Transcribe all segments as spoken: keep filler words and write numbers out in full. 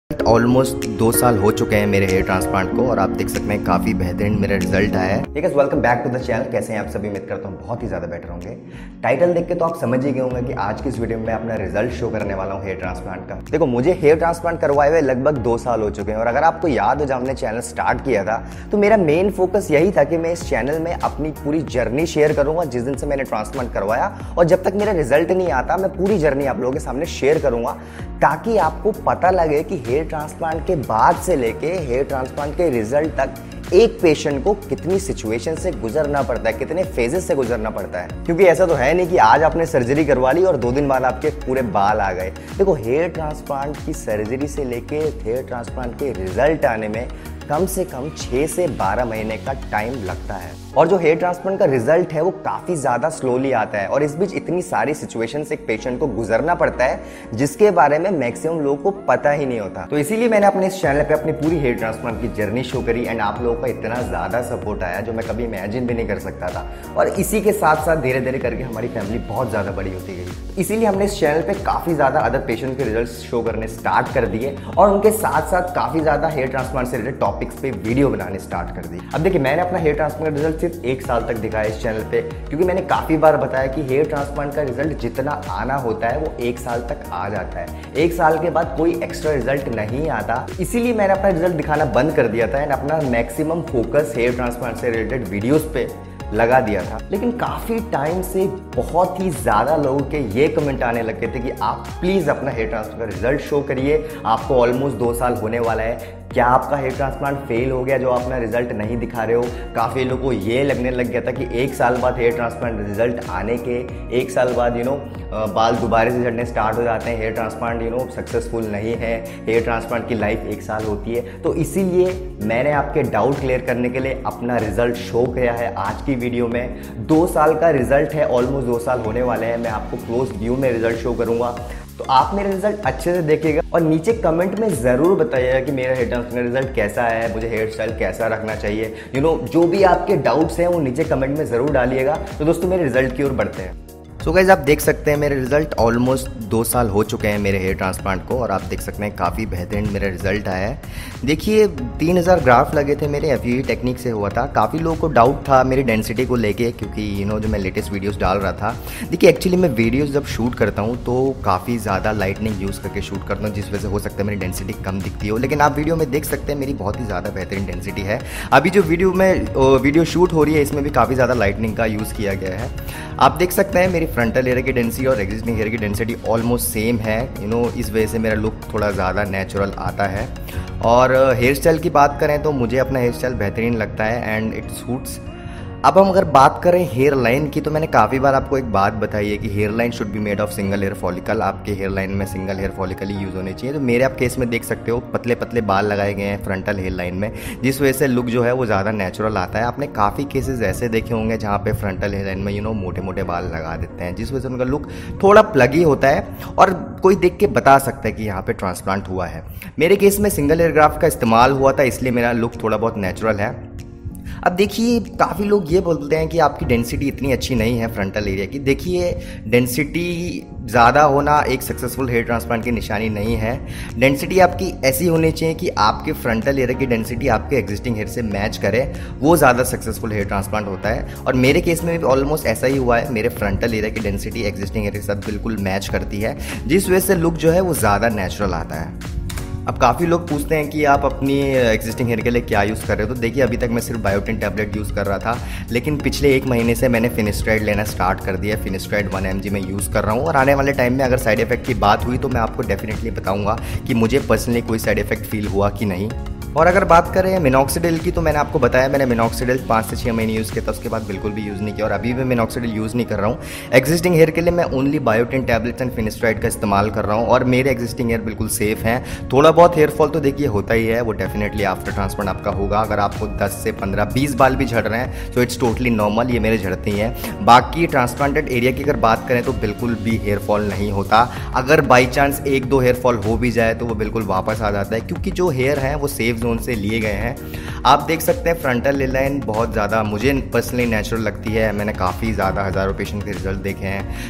Almost दो साल हो चुके हैं मेरे हेयर ट्रांसप्लांट को और आप देख सकते हैं काफ़ी बेहतरीन मेरा रिजल्ट आया है। ठीक है, welcome back to the channel. कैसे हैं आप सभी? उम्मीद करता हूँ बहुत ही ज़्यादा बेटर होंगे। टाइटल देख के तो आप समझ ही गए होंगे कि आज की इस वीडियो में मैं अपना रिजल्ट शो करने वाला हूँ हेयर ट्रांसप्लांट का। देखो, मुझे हेयर ट्रांसप्लांट करवाए हुए लगभग दो साल हो चुके हैं और अगर आपको याद हो जब हमने चैनल स्टार्ट किया था तो मेरा मेन फोकस यही था कि मैं इस चैनल में अपनी पूरी जर्नी शेयर करूँगा जिस दिन से मैंने ट्रांसप्लांट करवाया, और जब तक मेरा रिजल्ट नहीं आता मैं पूरी जर्नी आप लोगों के सामने शेयर करूँगा ताकि आपको पता लगे कि हेयर ट्रांसप्लांट के बाद से लेके हेयर ट्रांसप्लांट के रिजल्ट तक एक पेशेंट को कितनी सिचुएशन से गुजरना पड़ता है, कितने फेजेस से गुजरना पड़ता है। क्योंकि ऐसा तो है नहीं कि आज आपने सर्जरी करवा ली और दो दिन बाद आपके पूरे बाल आ गए। देखो, हेयर ट्रांसप्लांट की सर्जरी से लेके हेयर ट्रांसप्लांट के रिजल्ट आने में कम से कम छह से बारह महीने का टाइम लगता है और जो हेयर ट्रांसप्लांट का रिजल्ट है वो काफ़ी ज़्यादा स्लोली आता है और इस बीच इतनी सारी सिचुएशन से एक पेशेंट को गुजरना पड़ता है जिसके बारे में मैक्सिमम लोगों को पता ही नहीं होता। तो इसीलिए मैंने अपने इस चैनल पे अपनी पूरी हेयर ट्रांसप्लांट की जर्नी शो करी एंड आप लोगों का इतना ज़्यादा सपोर्ट आया जो मैं कभी इमेजिन भी नहीं कर सकता था। और इसी के साथ साथ धीरे धीरे करके हमारी फैमिली बहुत ज़्यादा बड़ी होती गई। इसीलिए हमने इस चैनल पर काफ़ी ज़्यादा अदर पेशेंट के रिजल्ट शो करने स्टार्ट कर दिए और उनके साथ साथ काफ़ी ज़्यादा हेयर ट्रांसप्लांट से रिलेटेड टॉपिक्स पे वीडियो बनाने स्टार्ट कर दी। अब देखिए, मैंने अपना हेयर ट्रांसप्लांट रिजल्ट सिर्फ एक साल तक दिखाया इस चैनल पे क्योंकि मैंने काफी बार बताया कि हेयर ट्रांसप्लांट का रिजल्ट जितना आना होता है वो एक साल तक आ जाता है। एक साल के बाद कोई एक्स्ट्रा रिजल्ट नहीं आता, इसीलिए मैंने अपना रिजल्ट दिखाना बंद कर दिया था एंड अपना मैक्सिमम फोकस हेयर ट्रांसप्लांट से रिलेटेड वीडियोस पे लगा दिया था। लेकिन काफ़ी टाइम से बहुत ही ज़्यादा लोगों के ये कमेंट आने लगे थे कि आप प्लीज़ अपना हेयर ट्रांसप्लांट का रिजल्ट शो करिए, आपको ऑलमोस्ट दो साल होने वाला है, क्या आपका हेयर ट्रांसप्लांट फेल हो गया जो आप अपना रिजल्ट नहीं दिखा रहे हो। काफ़ी लोगों को ये लगने लग गया था कि एक साल बाद हेयर ट्रांसप्लांट रिजल्ट आने के एक साल बाद यू नो बाल दोबारा से झड़ने स्टार्ट हो जाते हैं, hair transplant you know successful नहीं है, हेयर ट्रांसप्लांट की लाइफ एक साल होती है। तो इसीलिए मैंने आपके डाउट क्लियर करने के लिए अपना रिजल्ट शो किया है आज की वीडियो में। दो साल का रिजल्ट है, ऑलमोस्ट दो साल होने वाले हैं। मैं आपको क्लोज व्यू में रिजल्ट शो करूंगा, तो आप मेरे रिजल्ट अच्छे से देखिएगा और नीचे कमेंट में ज़रूर बताइएगा कि मेरा हेयर ट्रांसप्लांट रिजल्ट कैसा है, मुझे हेयर स्टाइल कैसा रखना चाहिए। यू नो जो भी आपके डाउट्स हैं वो नीचे कमेंट में ज़रूर डालिएगा। तो दोस्तों, मेरे रिजल्ट की ओर बढ़ते हैं। सो गाइस, आप देख सकते हैं मेरे रिजल्ट ऑलमोस्ट दो साल हो चुके हैं मेरे हेयर ट्रांसप्लांट को और आप देख सकते हैं काफ़ी बेहतरीन मेरा रिजल्ट आया है। देखिए, तीन हज़ार ग्राफ लगे थे मेरे, एफ यू ई टेक्निक से हुआ था। काफ़ी लोगों को डाउट था मेरी डेंसिटी को लेके क्योंकि यू नो जो मैं लेटेस्ट वीडियोस डाल रहा था। देखिए, एक्चुअली मैं वीडियोस जब शूट करता हूँ तो काफ़ी ज़्यादा लाइटनिंग यूज़ करके शूट करता हूँ जिस वजह से हो सकता है मेरी डेंसिटी कम दिखती हो, लेकिन आप वीडियो में देख सकते हैं मेरी बहुत ही ज़्यादा बेहतरीन डेंसिटी है। अभी जो वीडियो में वीडियो शूट हो रही है इसमें भी काफ़ी ज़्यादा लाइटनिंग का यूज़ किया गया है। आप देख सकते हैं मेरी फ्रंटल एरिया की डेंसिटी और एग्जिस्टिंग हेयर की डेंसिटी ऑलमोस्ट सेम है। यू नो इस वजह से मेरा लुक थोड़ा ज़्यादा नेचुरल आता है। और हेयर स्टाइल की बात करें तो मुझे अपना हेयर स्टाइल बेहतरीन लगता है एंड इट सूट्स। अब हम अगर बात करें हेयर लाइन की तो मैंने काफ़ी बार आपको एक बात बताई है कि hair line should be made of single hair follicle. आपके हेयर लाइन में सिंगल हेयर फॉलिकल ही यूज़ होने चाहिए। तो मेरे आप केस में देख सकते हो पतले पतले बाल लगाए गए हैं फ्रंटल हेयर लाइन में, जिस वजह से लुक जो है वो ज़्यादा नेचुरल आता है। आपने काफ़ी केसेस ऐसे देखे होंगे जहाँ पे फ्रंटल हेयर लाइन में यू नो मोटे मोटे बाल लगा देते हैं जिस वजह से उनका लुक थोड़ा प्लगी होता है और कोई देख के बता सकता है कि यहाँ पे ट्रांसप्लांट हुआ है। मेरे केस में सिंगल हेयर ग्राफ्ट का इस्तेमाल हुआ था इसलिए मेरा लुक थोड़ा बहुत नेचुरल है। अब देखिए, काफ़ी लोग ये बोलते हैं कि आपकी डेंसिटी इतनी अच्छी नहीं है फ्रंटल एरिया की। देखिए, डेंसिटी ज़्यादा होना एक सक्सेसफुल हेयर ट्रांसप्लांट की निशानी नहीं है। डेंसिटी आपकी ऐसी होनी चाहिए कि आपके फ्रंटल एरिया की डेंसिटी आपके एग्जिस्टिंग हेयर से मैच करे, वो ज़्यादा सक्सेसफुल हेयर ट्रांसप्लांट होता है। और मेरे केस में भी ऑलमोस्ट ऐसा ही हुआ है। मेरे फ्रंटल एरिया की डेंसिटी एग्जिस्टिंग हेयर के साथ बिल्कुल मैच करती है जिस वजह से लुक जो है वो ज़्यादा नेचुरल आता है। अब काफ़ी लोग पूछते हैं कि आप अपनी एग्जिस्टिंग हेयर के लिए क्या यूज़ कर रहे हो। तो देखिए, अभी तक मैं सिर्फ बायोटिन टैबलेट यूज़ कर रहा था, लेकिन पिछले एक महीने से मैंने फिनिस्ट्राइड लेना स्टार्ट कर दिया। फिनिस्ट्राइड वन एम जी में यूज़ कर रहा हूँ और आने वाले टाइम में अगर साइड इफेक्ट की बात हुई तो मैं आपको डेफिनेटली बताऊँगा कि मुझे पर्सनली कोई साइड इफेक्ट फील हुआ कि नहीं। और अगर बात करें मिनॉक्सिडिल की तो मैंने आपको बताया मैंने मिनॉक्सिडिल पाँच से छः महीने यूज़ किया था, उसके बाद बिल्कुल भी यूज़ नहीं किया और अभी भी मिनॉक्सिडिल यूज़ नहीं कर रहा हूँ। एग्जिस्टिंग हेयर के लिए मैं only biotin tablets and finasteride का इस्तेमाल कर रहा हूँ और मेरे एग्जिस्टिंग हेयर बिल्कुल सेफ हैं। थोड़ा बहुत हेयर फॉल तो देखिए होता ही है, वो डेफिनेटली आफ्टर ट्रांसप्लांट आपका होगा। अगर आपको दस से पंद्रह बीस बाल भी झड़ रहे हैं तो इट्स टोटली नॉर्मल, ये मेरे झड़ते ही हैं। बाकी ट्रांसप्लांटेड एरिया की अगर बात करें तो बिल्कुल भी हेयर फॉल नहीं होता। अगर बाई चांस एक दो हेयर फॉल हो भी जाए तो वो बिल्कुल वापस आ जाता है क्योंकि जो हेयर हैं वो सेफ जोन से लिए गए हैं। आप देख सकते हैं फ्रंटल हेयर लाइन बहुत ज़्यादा मुझे पर्सनली नेचुरल लगती है। मैंने काफ़ी ज़्यादा हज़ारों पेशेंट के रिजल्ट देखे हैं।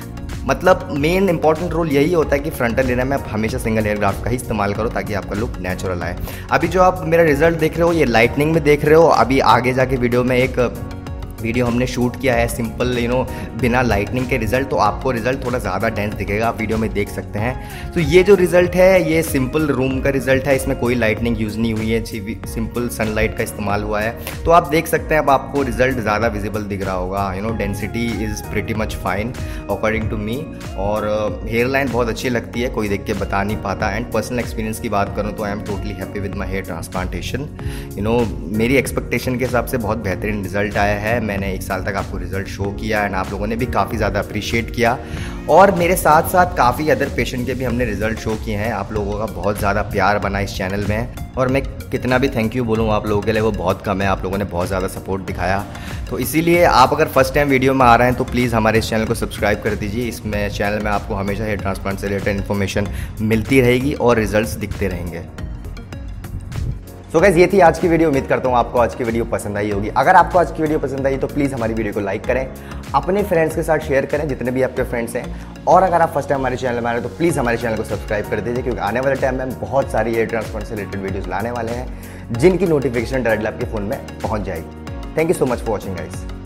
मतलब मेन इंपॉर्टेंट रोल यही होता है कि फ्रंटल एरिया में आप हमेशा सिंगल हेयर ग्राफ्ट का ही इस्तेमाल करो ताकि आपका लुक नेचुरल आए। अभी जो आप मेरा रिजल्ट देख रहे हो ये लाइटनिंग में देख रहे हो, अभी आगे जाके वीडियो में एक वीडियो हमने शूट किया है सिंपल यू नो बिना लाइटनिंग के रिजल्ट, तो आपको रिजल्ट थोड़ा ज़्यादा डेंस दिखेगा, आप वीडियो में देख सकते हैं। तो ये जो रिजल्ट है ये सिंपल रूम का रिजल्ट है, इसमें कोई लाइटनिंग यूज़ नहीं हुई है, सिंपल सनलाइट का इस्तेमाल हुआ है। तो आप देख सकते हैं अब आपको रिजल्ट ज़्यादा विजिबल दिख रहा होगा, you know density is pretty much fine according to me. और हेयर लाइन बहुत अच्छी लगती है, कोई देख के बता नहीं पाता। एंड पर्सनल एक्सपीरियंस की बात करूँ तो I am totally happy with my hair transplantation. You know मेरी एक्सपेक्टेशन के हिसाब से बहुत बेहतरीन रिजल्ट आया है। मैंने एक साल तक आपको रिजल्ट शो किया एंड आप लोगों ने भी काफ़ी ज़्यादा अप्रिशिएट किया, और मेरे साथ साथ काफ़ी अदर पेशेंट के भी हमने रिजल्ट शो किए हैं। आप लोगों का बहुत ज़्यादा प्यार बना इस चैनल में, और मैं कितना भी थैंक यू बोलूँ आप लोगों के लिए वो बहुत कम है। आप लोगों ने बहुत ज़्यादा सपोर्ट दिखाया, तो इसीलिए आप अगर फर्स्ट टाइम वीडियो में आ रहे हैं तो प्लीज़ हमारे इस चैनल को सब्सक्राइब कर दीजिए। इसमें चैनल में आपको हमेशा हेयर ट्रांसप्लांट से रिलेटेड इन्फॉर्मेशन मिलती रहेगी और रिजल्ट्स दिखते रहेंगे। सो गाइस ये थी आज की वीडियो, उम्मीद करता हूँ आपको आज की वीडियो पसंद आई होगी। अगर आपको आज की वीडियो पसंद आई तो प्लीज़ हमारी वीडियो को लाइक करें, अपने फ्रेंड्स के साथ शेयर करें जितने भी आपके फ्रेंड्स हैं, और अगर आप फर्स्ट टाइम हमारे चैनल में आ रहे हैं तो प्लीज़ हमारे चैनल को सब्सक्राइब कर दीजिए, क्योंकि आने वाले टाइम में हम बहुत सारी हेयर ट्रांसप्लांट से रिलेटेड वीडियोज़ लाने वाले हैं जिनकी नोटिफिकेशन डायरेक्टली आपके फ़ोन में पहुँच जाएगी। Thank you so much for watching guys.